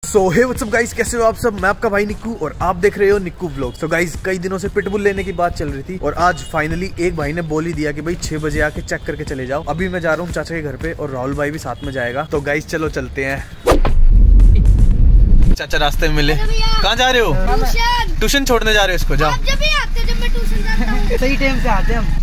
सो hey what's up guys, कैसे हो आप सब। मैं आपका भाई निक्कू और आप देख रहे हो निक्कू व्लॉग। सो गाइस, कई दिनों से पिटबुल लेने की बात चल रही थी और आज फाइनली एक भाई ने बोल ही दिया कि भाई 6 बजे आके चेक करके चले जाओ। अभी मैं जा रहा हूँ चाचा के घर पे और राहुल भाई भी साथ में जाएगा। तो गाइस चलो चलते हैं। चाचा रास्ते में मिले। कहाँ जा रहे हो? ट्यूशन छोड़ने जा रहे हो इसको? जाओ। जब मैं ट्यूशन जाता हूँ सही टाइम से आते हम।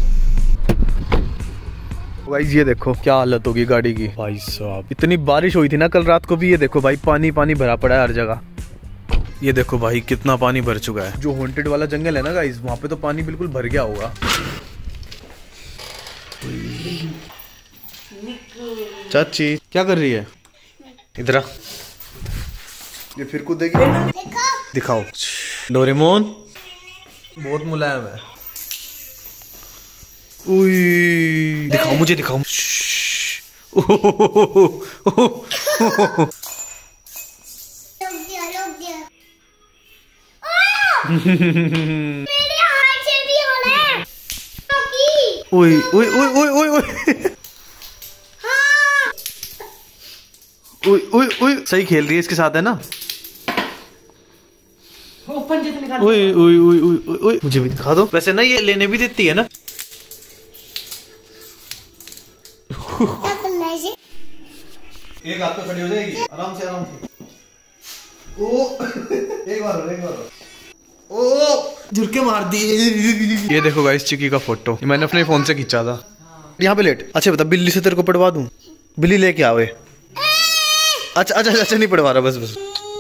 भाई ये देखो क्या हालत होगी गाड़ी की। भाई साहब इतनी बारिश हुई थी ना कल रात को भी। ये देखो भाई पानी पानी भरा पड़ा है हर जगह। ये देखो भाई कितना पानी भर चुका है। जो हॉन्टेड वाला जंगल है ना गाइस, वहाँ पे तो पानी बिल्कुल भर गया होगा। चाची क्या कर रही है? इधर आ। ये फिर कूदेगी। दिखाओ। डोरेमोन बहुत मुलायम है। उई, दिखाओ मुझे, दिखाओ। ओए ओए ओए ओए ओए ओए ओए ओए ओए, सही खेल रही है इसके साथ है ना। ओए ओए ओए ओए ओए, मुझे भी दिखा दो। वैसे ना ये लेने भी देती है ना। एक हाथ पे खड़ी हो जाएगी आराम से, आराम से। ओ एक बार ओ झुरके मार दी। ये देखो गाइस चिकी का फोटो, मैंने अपने फोन से खींचा था। यहाँ पे लेट। अच्छा बता, बिल्ली से तेरे को पढ़वा दूं? बिल्ली लेके आवे। अच्छा अच्छा अच्छा, नहीं पढ़वा रहा, बस बस।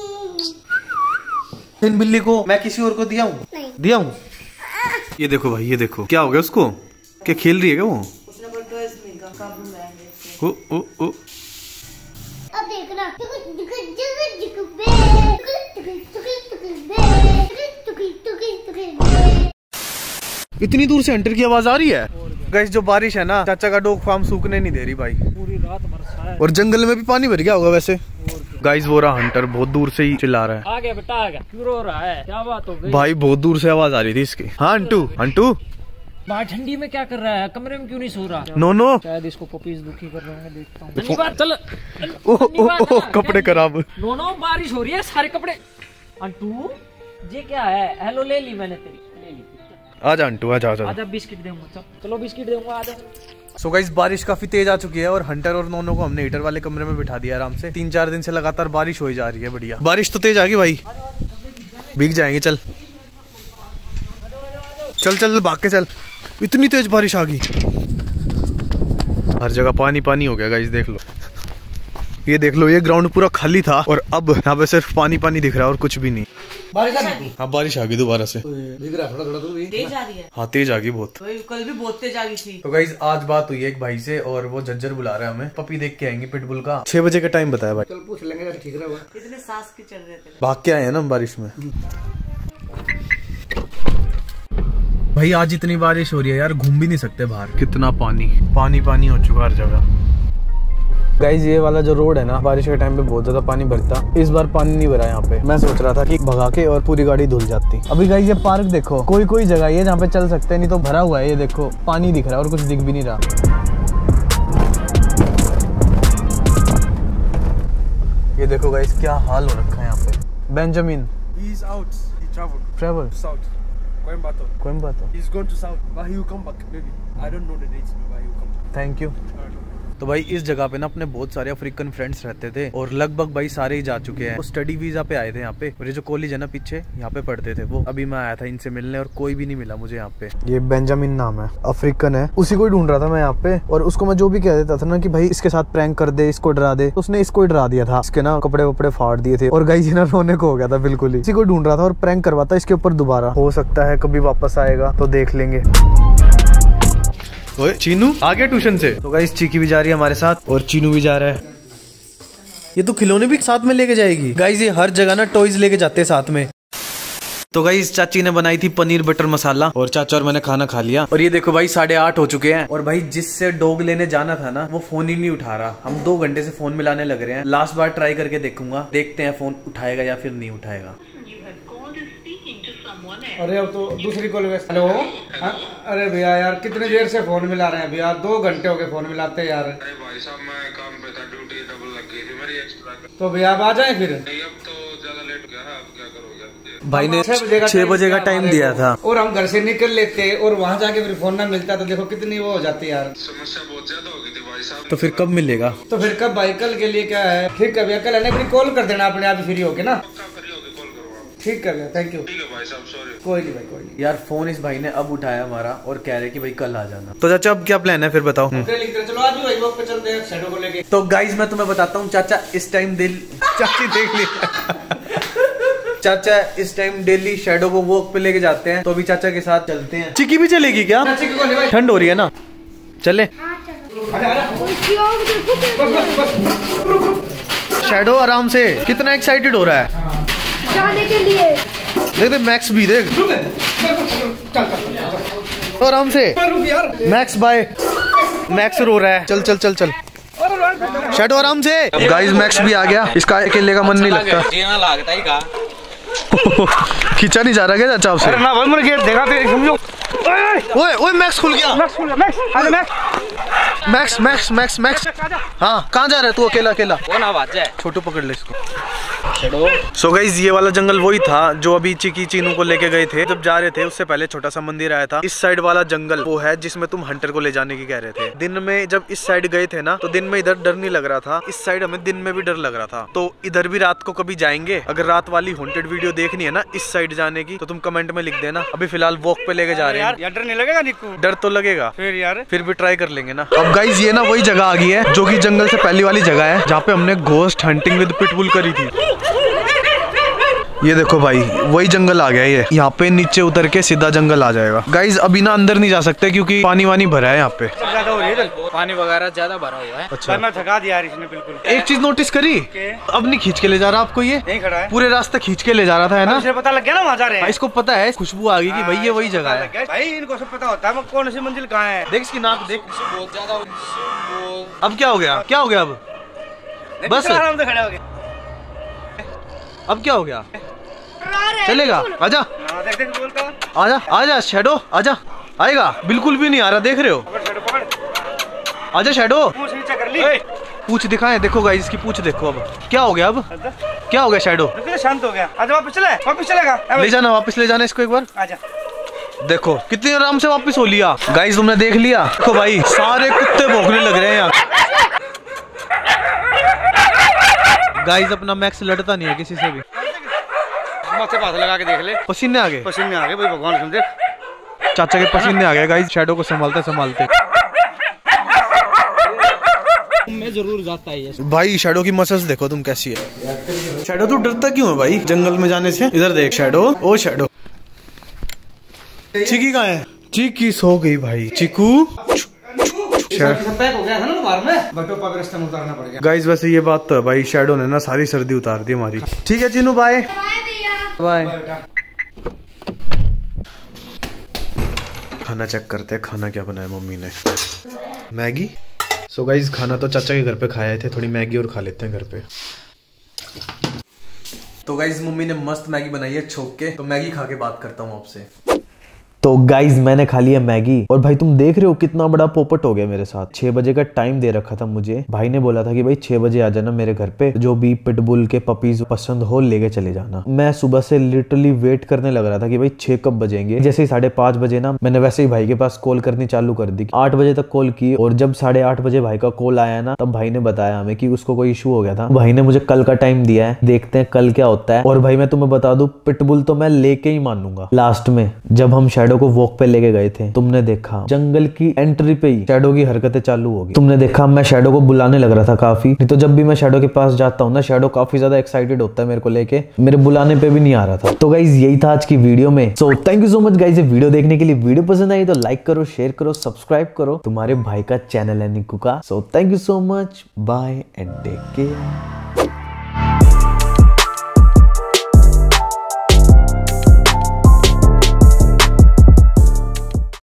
इन बिल्ली को मैं किसी और को दिया हूँ? दिया हूँ। ये देखो भाई, ये देखो क्या हो गया उसको। क्या खेल रही है क्या वो? ओ ओ ओ, अब देखना। इतनी दूर से हंटर की आवाज आ रही है। गाइस जो बारिश है ना, चाचा का डॉग फार्म सूखने नहीं दे रही भाई। पूरी रात बरसा है और जंगल में भी पानी भर गया होगा वैसे। गाइस वो रहा हंटर, बहुत दूर से ही चिल्ला रहा है। आ गया बेटा, आ गया। क्यों रो रहा है? क्या बात हो गई? भाई बहुत दूर से आवाज आ रही थी इसकी। हाँ अंटू, अंटू बाहर ठंडी में क्या कर रहा है? कमरे में क्यों नहीं सो रहा? नो नो, शायद इसको पपीज दुखी कर रहे हैं, देखता हूँ। चल ओ कपड़े खराब। नो नो, बारिश हो रही है, सारे कपड़े। अंटू ये क्या है? हेलो ले ली मैंने तेरी, ले ली। आजा अंटू, आजा आजा। आजा बिस्किट दूंगा। चलो बिस्किट दूंगा, आजा। सो गाइस बारिश काफी तेज आ चुकी है और हंटर और नोनो को हमने हीटर वाले कमरे में बिठा दिया आराम से। 3-4 दिन से लगातार बारिश हो जा रही है। बढ़िया बारिश तो तेज आ गई भाई, भीग जाएंगे। चल चल चल भाग के चल। इतनी तेज बारिश आ गई, हर जगह पानी पानी हो गया गाइस। देख लो, ये देख लो, ये ग्राउंड पूरा खाली था और अब यहाँ पे सिर्फ पानी पानी दिख रहा है और कुछ भी नहीं। बारिश आ गई। हाँ बारिश आ गई दोबारा से। दिख रहा थोड़ा थोड़ा तो भी तेज आ रही है। हाँ तेज आ गई बहुत। तो कल भी बहुत तेज आ गई थी। तो गाइस आज बात हुई है एक भाई से और वो जज्जर बुला रहा है हमें। पपी देख के आएंगे पिटबुल का। 6 बजे का टाइम बताया भाई। चल पूछ लेंगे, ठीक रहेगा। कितने सांस के चल रहे थे? भाग के आए हैं ना बारिश में। भाई आज इतनी बारिश हो रही है यार, घूम भी नहीं सकते बाहर। कितना पानी पानी पानी हो चुका हर जगह। गाइस ये वाला जो रोड है ना, बारिश के टाइम पे बहुत ज्यादा पानी भरता। इस बार पानी नहीं भरा यहाँ पे। मैं सोच रहा था कि भगा के और पूरी गाड़ी धुल जाती। अभी गाइस ये पार्क देखो, कोई कोई जगह है जहाँ पे चल सकते हैं, नहीं तो भरा हुआ है। ये देखो पानी दिख रहा है और कुछ दिख भी नहीं रहा। ये देखो गाइस क्या हाल हो रखा है यहाँ पे। Benjamin travel south, Coimbatore. he's gone to south, but he will come back maybe. I don't know the dates, but he will come back. Thank you. तो भाई इस जगह पे ना अपने बहुत सारे अफ्रीकन फ्रेंड्स रहते थे और लगभग भाई सारे ही जा चुके हैं। वो स्टडी वीजा पे आए थे यहाँ पे और ये जो कॉलेज है ना पीछे, यहाँ पे पढ़ते थे वो। अभी मैं आया था इनसे मिलने और कोई भी नहीं मिला मुझे यहाँ पे। ये बेंजामिन नाम है, अफ्रीकन है, उसी को ही ढूंढ रहा था मैं यहाँ पे। और उसको मैं जो भी कह देता था ना कि भाई इसके साथ प्रैंक कर दे, इसको डरा दे, तो उसने इसको ही डरा दिया था। इसके ना कपड़े वपड़े फाड़ दिए थे और गाइस ना रोने को हो गया था बिल्कुल ही। इसी को ढूंढ रहा था और प्रैंक करवाता इसके ऊपर दोबारा। हो सकता है कभी वापस आएगा तो देख लेंगे। ओए चीनू आ गया ट्यूशन से। तो गाइस चीकी भी जा रही है हमारे साथ और चीनू भी जा रहा है। ये तो खिलौने भी साथ में लेके जाएगी। गाइस ये हर जगह ना टॉयज लेके जाते हैं साथ में। तो गाइस चाची ने बनाई थी पनीर बटर मसाला और चाचा और मैंने खाना खा लिया। और ये देखो भाई 8:30 हो चुके हैं और भाई जिससे डॉग लेने जाना था ना वो फोन ही नहीं उठा रहा। हम 2 घंटे से फोन मिलाने लग रहे हैं। लास्ट बार ट्राई करके देखूंगा, देखते हैं फोन उठाएगा या फिर नहीं उठाएगा। अरे अब तो दूसरी कॉल। हेलो। अरे भैया यार कितनी देर से फोन मिला रहे हैं भैया, 2 घंटे हो गए फोन मिलाते यार। अरे भाई साहब मैं काम पे था, ड्यूटी डबल लग गई थी मेरी एक्स्ट्रा। तो भैया अब आ जाए फिर। नहीं अब तो भाई ने 6 बजे का टाइम दिया था और हम घर से निकल लेते और वहाँ जाके फिर फोन ना मिलता तो देखो कितनी वो हो जाती यार। समस्या बहुत ज्यादा हो गई थी भाई साहब। तो फिर कब मिलेगा? तो फिर कब भाई? कल के लिए क्या है, फिर कभी कल आने फिर कॉल कर देना अपने आप फ्री होके ना। ठीक कर लिया, थैंक यू। ठीक है भाई साहब, सॉरी। कोई नहीं भाई, कोई नहीं यार। फोन इस भाई ने अब उठाया हमारा और कह रहे कि भाई कल आ जाना। तो चाचा अब क्या प्लान है फिर बताओ? चलो आज भी भाई वॉक पे चलते हैं शैडो को लेके। तो गाइज मैं तुम्हें बताता हूँ चाचा इस टाइम चाची देख ली चाचा इस टाइम डेली शैडो को वॉक पे लेके जाते हैं, तो अभी चाचा के साथ चलते हैं। चिक्की भी चलेगी क्या? ठंड हो रही है ना, चले। शैडो आराम से, कितना एक्साइटेड हो रहा है जाने के लिए। देख मैक्स भी देख, आराम से। मैक्स बाय, मैक्स रो रहा है। चल चल चल चल शैडो आराम से। गाइस मैक्स भी आ गया, इसका अकेले का मन नहीं लगता। खींचा नहीं जा रहा क्या चाचा आपसे? ना भाई, मेरे गेट देखा तो समझो। ओए ओए मैक्स खुल गया। मैक्स मैक्स मैक्स मैक्स हाँ कहाँ जा रहा है तू अकेला अकेला? कौन आवाज है? छोटू पकड़ ले इसको। सो गाइस ये वाला जंगल वही था जो अभी चिकी चीनू को लेके गए थे। जब जा रहे थे उससे पहले छोटा सा मंदिर आया था। इस साइड वाला जंगल वो है जिसमें तुम हंटर को ले जाने की कह रहे थे। दिन में जब इस साइड गए थे ना तो दिन में इधर डर नहीं लग रहा था, इस साइड हमें दिन में भी डर लग रहा था। तो इधर भी रात को कभी जाएंगे। अगर रात वाली हॉन्टेड वीडियो देखनी है ना इस साइड जाने की तो तुम कमेंट में लिख देना। अभी फिलहाल वॉक पे लेके जा रहे हैं। यार डर नहीं लगेगा निक्कू? डर तो लगेगा फिर यार, फिर भी ट्राई कर लेंगे ना। अब गाइस ये ना वही जगह आ गई है जो कि जंगल से पहली वाली जगह है जहाँ पे हमने घोस्ट हंटिंग विद पिटबुल करी थी। ये देखो भाई वही जंगल आ गया ये। यहाँ पे नीचे उतर के सीधा जंगल आ जाएगा। गाइस अभी ना अंदर नहीं जा सकते क्योंकि पानी वानी भरा है यहाँ पे। ज्यादा हो रही है, पानी वगैरह ज्यादा भरा हुआ है। अच्छा मैं थका दिया यार इसने बिल्कुल। एक चीज नोटिस करी, अब नहीं खींच के ले जा रहा आपको, ये नहीं खड़ा है, पूरे रास्ते खींच के ले जा रहा था है ना? इसे पता लग गया ना वहाँ जा रहे हैं। इसको पता है, खुशबू आ गई कि भाई ये वही जगह है। भाई इनको सब पता होता है कौन सी मंजिल कहाँ है। देख इसकी नाक देख। बहुत ज्यादा। अब क्या हो गया? क्या हो गया अब? बस आराम से खड़े हो गए। अब क्या हो गया? चलेगा? आजा देख देख बोलता, आजा आजा शैडो आजा। आएगा? बिल्कुल भी नहीं आ रहा, देख रहे हो? आजा शैडो। कर ली। पूछ दिखाएं, देखो गाइस इसकी पूछ देखो। अब क्या हो गया? अब क्या हो गया शैडो? शांत हो गया। आजा वापस चले, वापस चलेगा। ले जाना, वापस ले जाना इसको एक बार। आजा। देखो कितनी आराम से वापस हो लिया। गाइस तुमने देख लिया? देखो भाई सारे कुत्ते भौंकने लग रहे हैं यहाँ। गाइस अपना मैक्स लड़ता नहीं है किसी से भी। माथे हाथ लगा के देख ले, पसीने आ गए, पसीने आ गए भाई, भगवान समझे। चाचा के पसीने आ गए गाइस शैडो को संभालते संभालते। मैं जरूर जाता है भाई शैडो की मसल्स देखो तुम कैसी है। शैडो तू डरता क्यों है भाई जंगल में जाने से? इधर देख शैडो। ओ शैडो चिकी कहाँ है? चिकी सो गई भाई। चिकू गाइस वैसे ये बात तो है भाई, शैडो ने ना सारी सर्दी उतार दी हमारी। ठीक है चीनू बाय बाय। खाना चेक करते हैं, खाना क्या बनाया मम्मी ने। मैगी। सो गाइस खाना तो चाचा के घर पे खाए थे, थोड़ी मैगी और खा लेते हैं घर पे। तो गाइस मम्मी ने मस्त मैगी बनाई है छोक के, तो मैगी खा के बात करता हूँ आपसे। तो गाइज मैंने खा लिया मैगी और भाई तुम देख रहे हो कितना बड़ा पोपट हो गया मेरे साथ। 6 बजे का टाइम दे रखा था मुझे, भाई ने बोला था कि भाई 6 बजे आ जाना मेरे घर पे, जो भी पिटबुल के पपीज पसंद हो लेके चले जाना। मैं सुबह से लिटरली वेट करने लग रहा था कि भाई 6 कब बजेंगे। जैसे ही 5:30 बजे ना मैंने वैसे ही भाई के पास कॉल करनी चालू कर दी। 8 बजे तक कॉल की और जब 8:30 बजे भाई का कॉल आया ना तब भाई ने बताया हमें कि उसको कोई इशू हो गया था। भाई ने मुझे कल का टाइम दिया है, देखते हैं कल क्या होता है। और भाई मैं तुम्हें बता दूं पिटबुल तो मैं लेके ही मानूंगा। लास्ट में जब हम शैडो को वॉक पे लेके गए थे तुमने देखा जंगल की एंट्री पे ही शैडो की हरकतें चालू हो गई। तुमने देखा मैं शैडो को बुलाने लग रहा था काफी, नहीं तो जब भी मैं शैडो के पास जाता हूँ ना शैडो काफी ज्यादा एक्साइटेड होता है मेरे को लेके, मेरे बुलाने पे भी नहीं आ रहा था। तो गाइज यही था आज की वीडियो में। So thank you so much guys ये वीडियो देखने के लिए। वीडियो पसंद आई तो लाइक करो, शेयर करो, सब्सक्राइब करो। तुम्हारे भाई का चैनल है निक्कू का। So thank you so much, bye and take care.